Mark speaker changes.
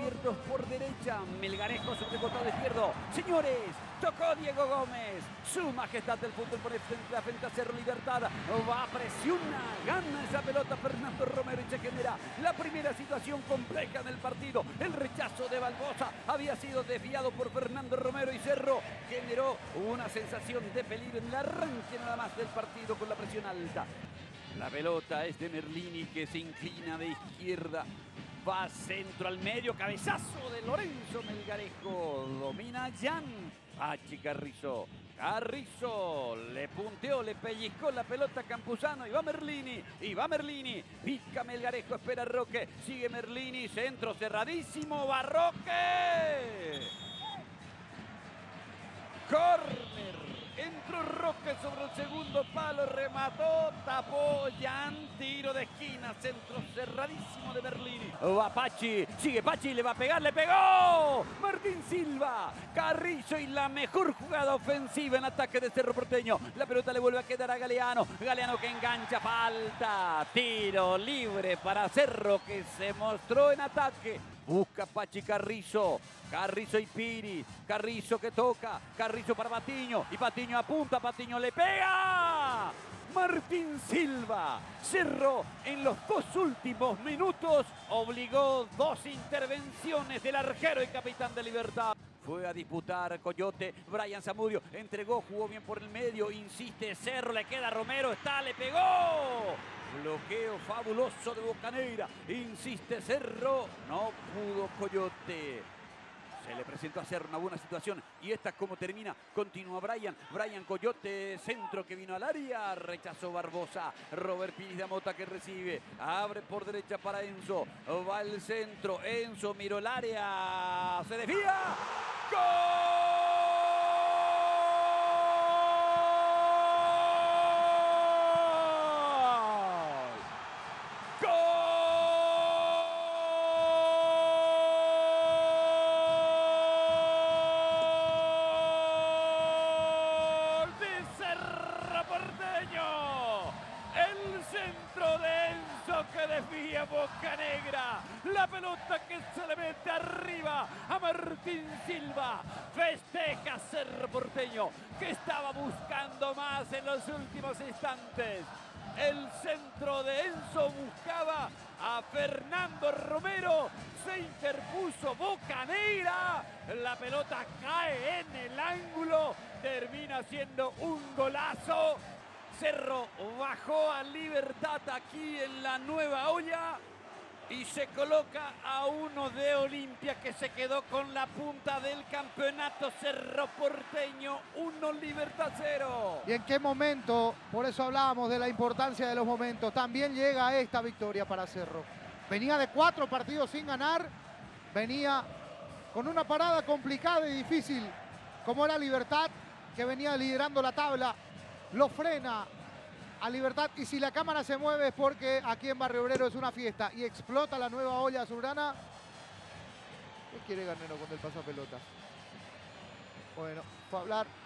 Speaker 1: abiertos por derecha. Melgarejo sobre el costado izquierdo. Señores, tocó Diego Gómez. Su majestad del fútbol pone frente a Cerro Libertad. Va, presiona, gana esa pelota Fernando Romero y se genera la primera situación compleja en el partido. El rechazo de Barbosa había sido desviado por Fernando Romero y Cerro generó una sensación de peligro en el arranque nada más del partido con la presión alta. La pelota es de Merlini que se inclina de izquierda. Va centro al medio, cabezazo de Lorenzo Melgarejo. Domina Jan. Pachi Carrizo. Carrizo le punteó, le pellizcó la pelota a Campuzano. Y va Merlini. Pica Melgarejo, espera Roque. Sigue Merlini. Centro cerradísimo. Va Roque. Córner. Entró Roque sobre el segundo palo, remató, tapó Jan, tiro de esquina, centro cerradísimo de Merlini. Va Pachi, sigue Pachi, le va a pegar, le pegó. Martín Silva, Carrizo y la mejor jugada ofensiva en ataque de Cerro Porteño. La pelota le vuelve a quedar a Galeano, Galeano que engancha, falta, tiro libre para Cerro que se mostró en ataque. Busca Pachi Carrizo, Carrizo y Piri, Carrizo que toca, Carrizo para Patiño y Patiño apunta, Patiño le pega. Martín Silva, Cerro en los 2 últimos minutos obligó 2 intervenciones del arquero y capitán de Libertad. Fue a disputar Coyote, Brian Zamudio entregó, jugó bien por el medio, insiste Cerro, le queda Romero, está, le pegó. Bloqueo fabuloso de Bocanegra, insiste Cerro, no pudo Coyote. Se le presentó a Cerro una buena situación y esta como termina, continúa Brian Coyote, centro que vino al área, rechazó Barbosa, Robert Piris de Mota que recibe, abre por derecha para Enzo, va el centro, Enzo miró el área, se desvía, ¡gol! El centro de Enzo que desvía Bocanegra. La pelota que se le mete arriba a Martín Silva. Festeja Cerro Porteño que estaba buscando más en los últimos instantes. El centro de Enzo buscaba a Fernando Romero. Se interpuso Bocanegra. La pelota cae en el ángulo. Termina siendo un golazo. Cerro bajó a Libertad aquí en la Nueva Olla y se coloca a uno de Olimpia que se quedó con la punta del campeonato. Cerro Porteño 1, Libertad 0.
Speaker 2: ¿Y en qué momento? Por eso hablábamos de la importancia de los momentos. También llega esta victoria para Cerro. Venía de 4 partidos sin ganar, venía con una parada complicada y difícil como era Libertad, que venía liderando la tabla. Lo frena a Libertad y si la cámara se mueve es porque aquí en Barrio Obrero es una fiesta y explota la Nueva Olla Azulgrana. ¿Qué quiere Garnero con el pasapelota? Bueno, fue a hablar